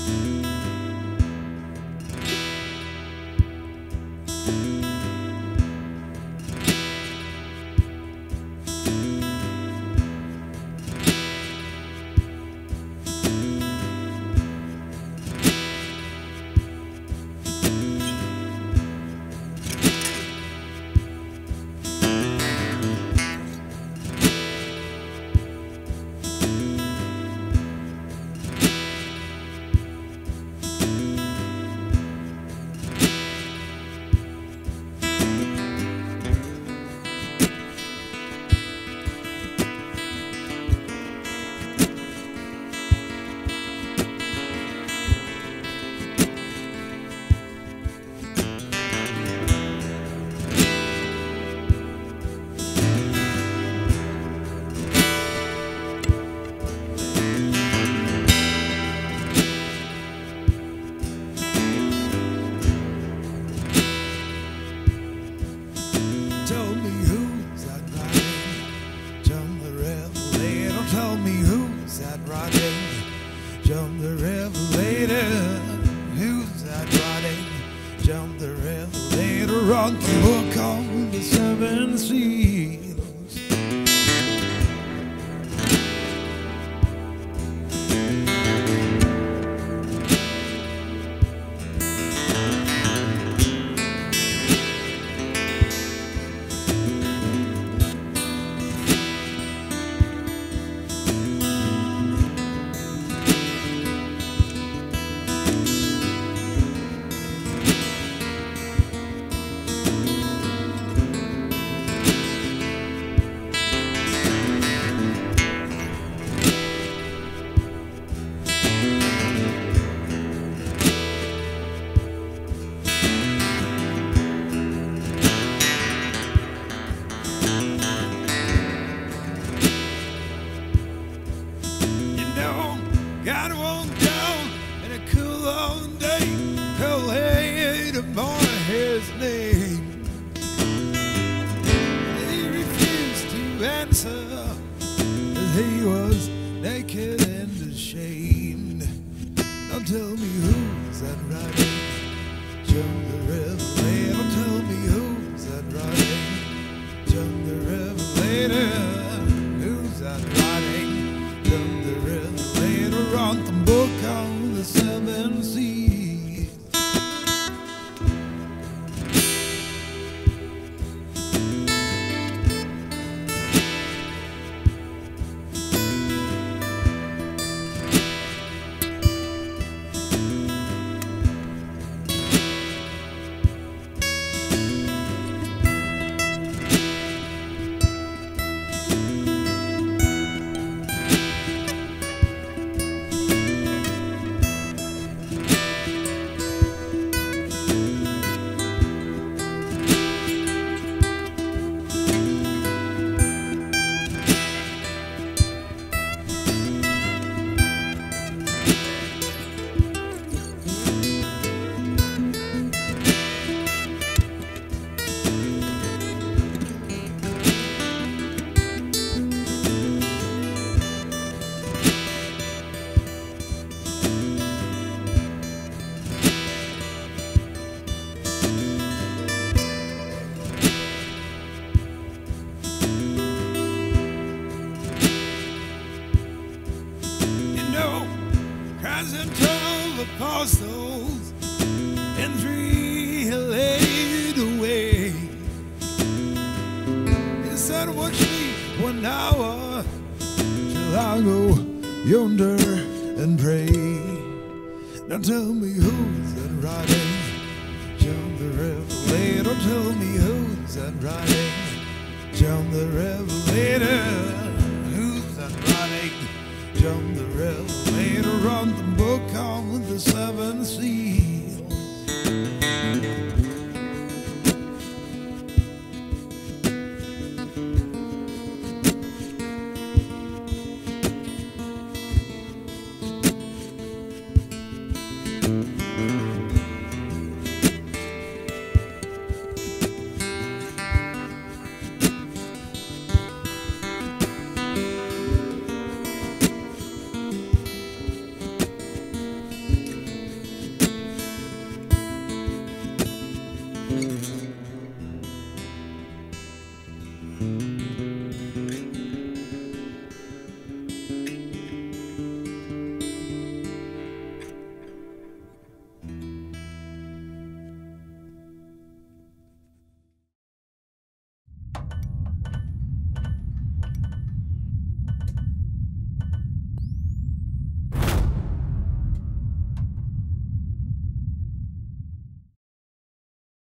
Tell me who's that riding? John the Revelator. Tell me who's that riding? John the Revelator. Who's that riding? John the Revelator. On the book on the seven seals. God won't down in a cool long day. He'll hate upon his name. He refused to answer, as he was naked and ashamed. Now tell me who's that riding? John the Revelator. Tell me who's that riding? John the Revelator. Who's that riding? John the Revelator. On the book on the seven seas. And 12 apostles and 3 he laid away. He said, watch me 1 hour till I go yonder and pray. Now tell me who's that riding? John the Revelator. Tell me who's that riding? John the Revelator. Who's that riding? John the Revelator. On the